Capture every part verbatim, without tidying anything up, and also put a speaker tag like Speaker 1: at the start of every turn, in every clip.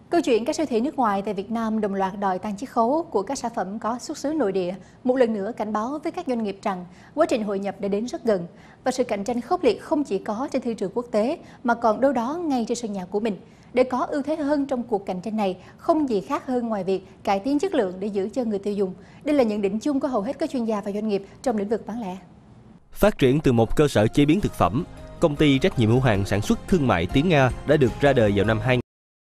Speaker 1: Câu chuyện các siêu thị nước ngoài tại Việt Nam đồng loạt đòi tăng chiết khấu của các sản phẩm có xuất xứ nội địa, một lần nữa cảnh báo với các doanh nghiệp rằng quá trình hội nhập đã đến rất gần và sự cạnh tranh khốc liệt không chỉ có trên thị trường quốc tế mà còn đâu đó ngay trên sân nhà của mình. Để có ưu thế hơn trong cuộc cạnh tranh này, không gì khác hơn ngoài việc cải tiến chất lượng để giữ chân người tiêu dùng. Đây là nhận định chung của hầu hết các chuyên gia và doanh nghiệp trong lĩnh vực bán lẻ.
Speaker 2: Phát triển từ một cơ sở chế biến thực phẩm, công ty trách nhiệm hữu hạn sản xuất thương mại Tiến Nga đã được ra đời vào năm hai nghìn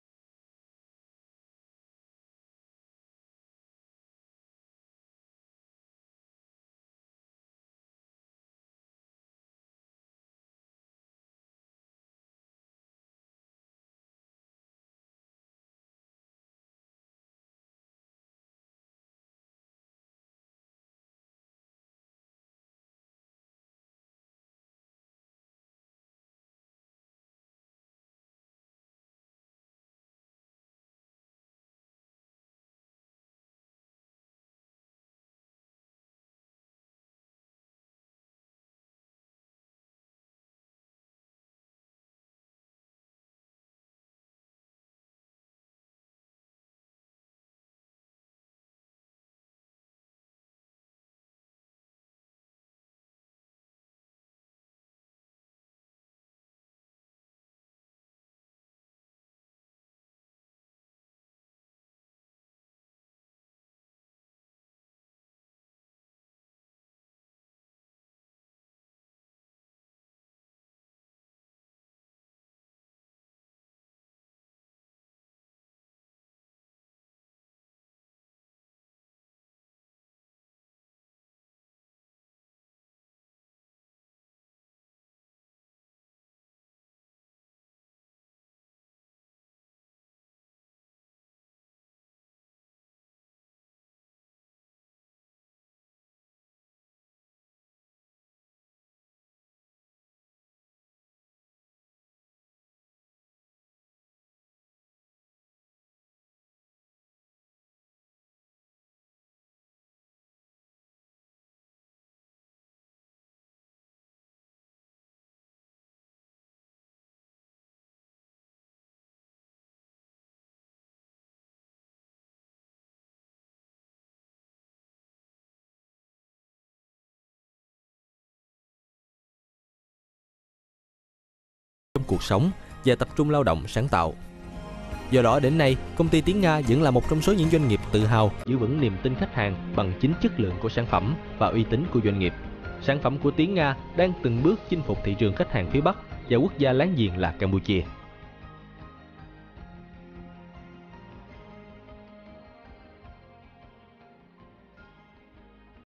Speaker 2: trong cuộc sống và tập trung lao động sáng tạo. Do đó đến nay, công ty Tiến Nga vẫn là một trong số những doanh nghiệp tự hào giữ vững niềm tin khách hàng bằng chính chất lượng của sản phẩm và uy tín của doanh nghiệp. Sản phẩm của Tiến Nga đang từng bước chinh phục thị trường khách hàng phía Bắc và quốc gia láng giềng là Campuchia.